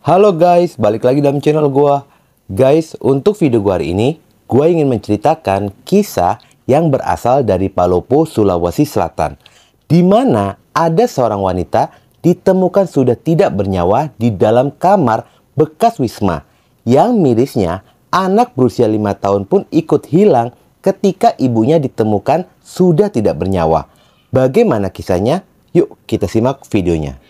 Halo guys, balik lagi dalam channel gua. Guys, untuk video gua hari ini, gua ingin menceritakan kisah yang berasal dari Palopo, Sulawesi Selatan, di mana ada seorang wanita ditemukan sudah tidak bernyawa di dalam kamar bekas wisma. Yang mirisnya, anak berusia 5 tahun pun ikut hilang ketika ibunya ditemukan sudah tidak bernyawa. Bagaimana kisahnya? Yuk kita simak videonya.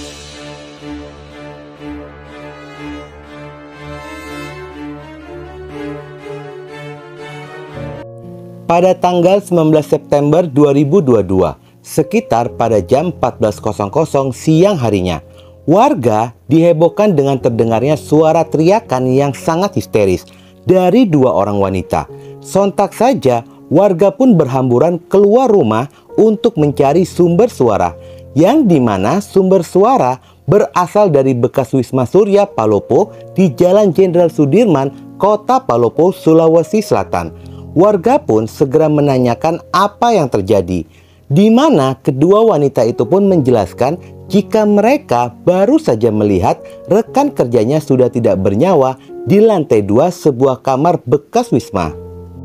Pada tanggal 19 September 2022, sekitar pada jam 14.00 siang harinya, warga dihebohkan dengan terdengarnya suara teriakan yang sangat histeris dari dua orang wanita. Sontak saja, warga pun berhamburan keluar rumah untuk mencari sumber suara, yang dimana sumber suara berasal dari bekas Wisma Surya Palopo di Jalan Jenderal Sudirman, Kota Palopo, Sulawesi Selatan. Warga pun segera menanyakan apa yang terjadi, di mana kedua wanita itu pun menjelaskan jika mereka baru saja melihat rekan kerjanya sudah tidak bernyawa di lantai 2 sebuah kamar bekas wisma.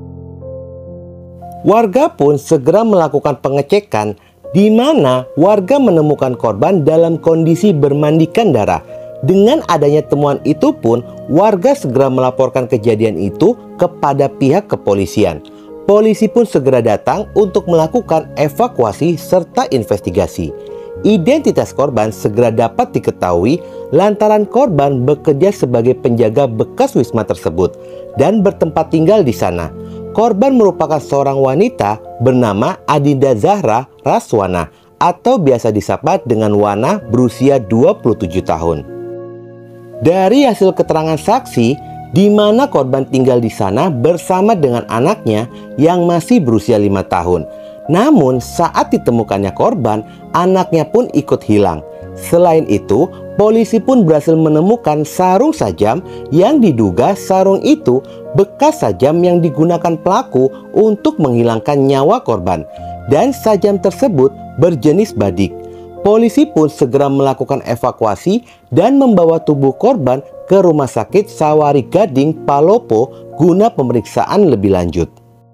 Warga pun segera melakukan pengecekan, di mana warga menemukan korban dalam kondisi bermandikan darah. Dengan adanya temuan itu pun, warga segera melaporkan kejadian itu kepada pihak kepolisian. Polisi pun segera datang untuk melakukan evakuasi serta investigasi. Identitas korban segera dapat diketahui lantaran korban bekerja sebagai penjaga bekas wisma tersebut dan bertempat tinggal di sana. Korban merupakan seorang wanita bernama Adinda Zahra Raswana atau biasa disapa dengan Wana, berusia 27 tahun. Dari hasil keterangan saksi, di mana korban tinggal di sana bersama dengan anaknya yang masih berusia 5 tahun. Namun saat ditemukannya korban, anaknya pun ikut hilang. Selain itu, polisi pun berhasil menemukan sarung sajam yang diduga sarung itu bekas sajam yang digunakan pelaku untuk menghilangkan nyawa korban. Dan sajam tersebut berjenis badik. Polisi pun segera melakukan evakuasi dan membawa tubuh korban ke Rumah Sakit Sawari Gading, Palopo guna pemeriksaan lebih lanjut.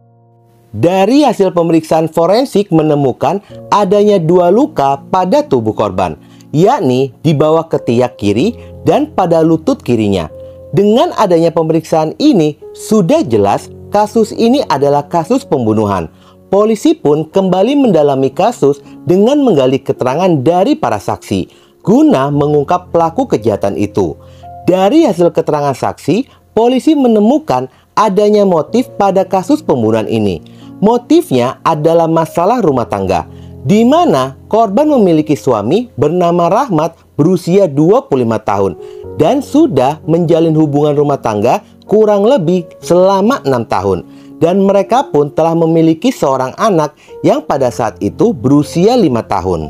Dari hasil pemeriksaan forensik menemukan adanya 2 luka pada tubuh korban, yakni di bawah ketiak kiri dan pada lutut kirinya. Dengan adanya pemeriksaan ini, sudah jelas kasus ini adalah kasus pembunuhan. Polisi pun kembali mendalami kasus dengan menggali keterangan dari para saksi guna mengungkap pelaku kejahatan itu. Dari hasil keterangan saksi, polisi menemukan adanya motif pada kasus pembunuhan ini. Motifnya adalah masalah rumah tangga, di mana korban memiliki suami bernama Rahmat berusia 25 tahun dan sudah menjalin hubungan rumah tangga kurang lebih selama 6 tahun. Dan mereka pun telah memiliki seorang anak yang pada saat itu berusia 5 tahun.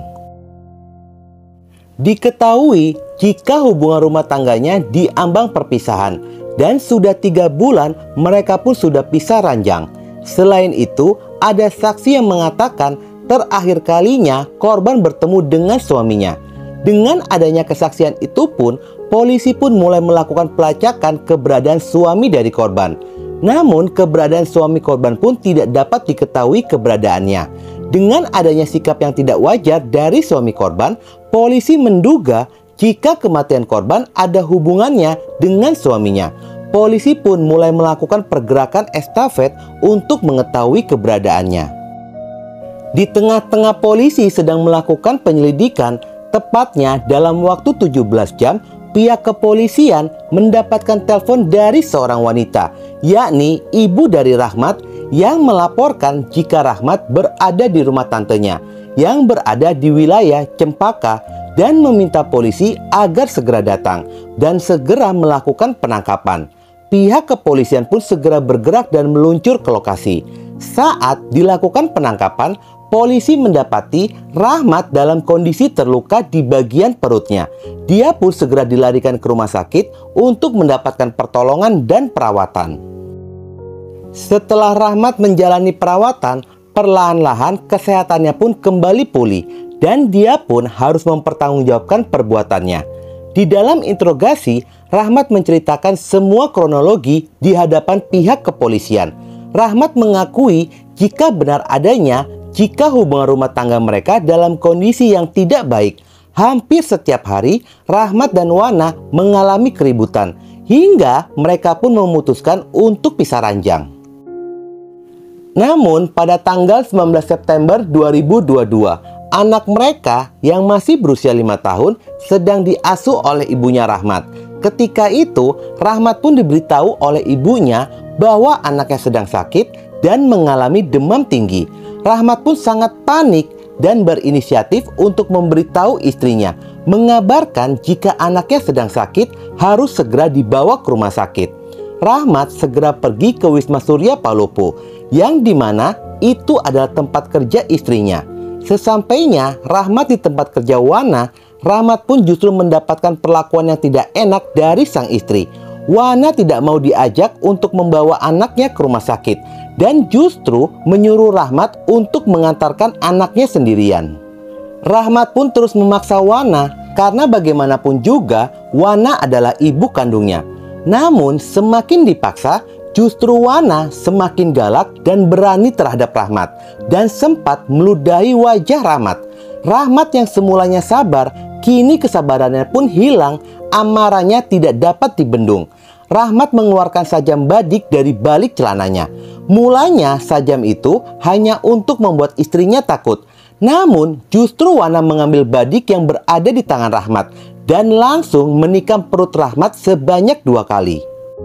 Diketahui jika hubungan rumah tangganya diambang perpisahan dan sudah 3 bulan mereka pun sudah pisah ranjang. Selain itu, ada saksi yang mengatakan terakhir kalinya korban bertemu dengan suaminya. Dengan adanya kesaksian itu pun, polisi pun mulai melakukan pelacakan keberadaan suami dari korban. Namun keberadaan suami korban pun tidak dapat diketahui keberadaannya. Dengan adanya sikap yang tidak wajar dari suami korban, polisi menduga jika kematian korban ada hubungannya dengan suaminya. Polisi pun mulai melakukan pergerakan estafet untuk mengetahui keberadaannya. Di tengah-tengah polisi sedang melakukan penyelidikan, tepatnya dalam waktu 17 jam, pihak kepolisian mendapatkan telepon dari seorang wanita, yakni ibu dari Rahmat, yang melaporkan jika Rahmat berada di rumah tantenya yang berada di wilayah Cempaka dan meminta polisi agar segera datang dan segera melakukan penangkapan. Pihak kepolisian pun segera bergerak dan meluncur ke lokasi. Saat dilakukan penangkapan, polisi mendapati Rahmat dalam kondisi terluka di bagian perutnya. Dia pun segera dilarikan ke rumah sakit untuk mendapatkan pertolongan dan perawatan. Setelah Rahmat menjalani perawatan, perlahan-lahan kesehatannya pun kembali pulih dan dia pun harus mempertanggungjawabkan perbuatannya. Di dalam interogasi, Rahmat menceritakan semua kronologi di hadapan pihak kepolisian. Rahmat mengakui jika benar adanya jika hubungan rumah tangga mereka dalam kondisi yang tidak baik. Hampir setiap hari, Rahmat dan Wana mengalami keributan, hingga mereka pun memutuskan untuk pisah ranjang. Namun, pada tanggal 19 September 2022, anak mereka yang masih berusia 5 tahun sedang diasuh oleh ibunya Rahmat. Ketika itu, Rahmat pun diberitahu oleh ibunya bahwa anaknya sedang sakit dan mengalami demam tinggi. Rahmat pun sangat panik dan berinisiatif untuk memberitahu istrinya, mengabarkan jika anaknya sedang sakit harus segera dibawa ke rumah sakit. Rahmat segera pergi ke Wisma Surya Palopo, yang dimana itu adalah tempat kerja istrinya. Sesampainya Rahmat di tempat kerja Wana, Rahmat pun justru mendapatkan perlakuan yang tidak enak dari sang istri. Wana tidak mau diajak untuk membawa anaknya ke rumah sakit dan justru menyuruh Rahmat untuk mengantarkan anaknya sendirian. Rahmat pun terus memaksa Wana karena bagaimanapun juga Wana adalah ibu kandungnya. Namun semakin dipaksa, justru Wana semakin galak dan berani terhadap Rahmat dan sempat meludahi wajah Rahmat. Rahmat yang semulanya sabar, kini kesabarannya pun hilang, amarahnya tidak dapat dibendung. Rahmat mengeluarkan sajam badik dari balik celananya. Mulanya sajam itu hanya untuk membuat istrinya takut. Namun justru Wana mengambil badik yang berada di tangan Rahmat dan langsung menikam perut Rahmat sebanyak 2 kali.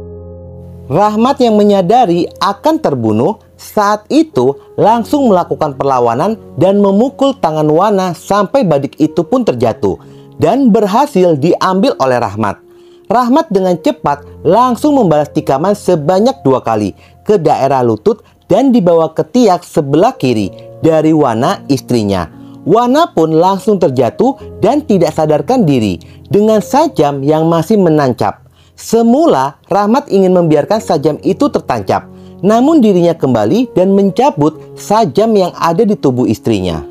Rahmat yang menyadari akan terbunuh saat itu langsung melakukan perlawanan dan memukul tangan Wana sampai badik itu pun terjatuh dan berhasil diambil oleh Rahmat. Rahmat dengan cepat langsung membalas tikaman sebanyak 2 kali ke daerah lutut dan dibawa ke tiak sebelah kiri dari Wana istrinya. Wana pun langsung terjatuh dan tidak sadarkan diri dengan sajam yang masih menancap. Semula Rahmat ingin membiarkan sajam itu tertancap, namun dirinya kembali dan mencabut sajam yang ada di tubuh istrinya.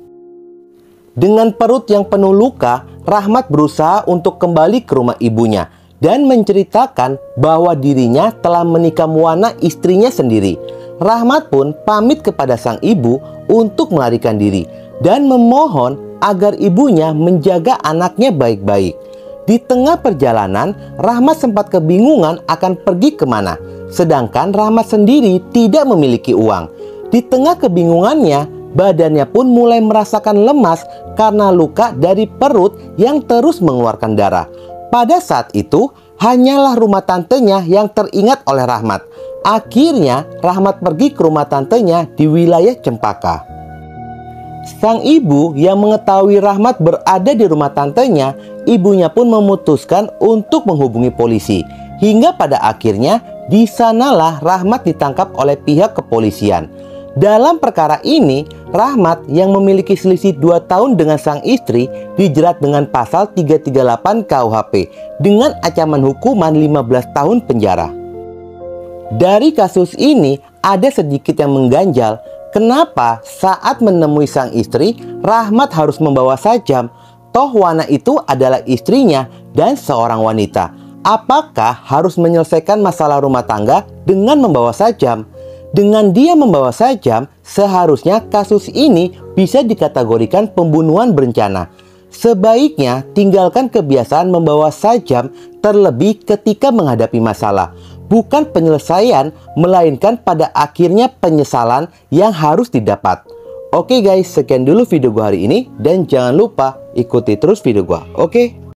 Dengan perut yang penuh luka, Rahmat berusaha untuk kembali ke rumah ibunya dan menceritakan bahwa dirinya telah menikam Wana istrinya sendiri. Rahmat pun pamit kepada sang ibu untuk melarikan diri dan memohon agar ibunya menjaga anaknya baik-baik. Di tengah perjalanan, Rahmat sempat kebingungan akan pergi kemana, sedangkan Rahmat sendiri tidak memiliki uang. Di tengah kebingungannya, badannya pun mulai merasakan lemas karena luka dari perut yang terus mengeluarkan darah. Pada saat itu, hanyalah rumah tantenya yang teringat oleh Rahmat. Akhirnya, Rahmat pergi ke rumah tantenya di wilayah Cempaka. Sang ibu yang mengetahui Rahmat berada di rumah tantenya, ibunya pun memutuskan untuk menghubungi polisi. Hingga pada akhirnya, di sanalah Rahmat ditangkap oleh pihak kepolisian. Dalam perkara ini, Rahmat yang memiliki selisih 2 tahun dengan sang istri dijerat dengan pasal 338 KUHP dengan ancaman hukuman 15 tahun penjara. Dari kasus ini ada sedikit yang mengganjal. Kenapa saat menemui sang istri, Rahmat harus membawa sajam? Toh Wana itu adalah istrinya dan seorang wanita. Apakah harus menyelesaikan masalah rumah tangga dengan membawa sajam? Dengan dia membawa sajam, seharusnya kasus ini bisa dikategorikan pembunuhan berencana. Sebaiknya tinggalkan kebiasaan membawa sajam terlebih ketika menghadapi masalah. Bukan penyelesaian, melainkan pada akhirnya penyesalan yang harus didapat. Oke guys, sekian dulu video gua hari ini dan jangan lupa ikuti terus video gua. Oke?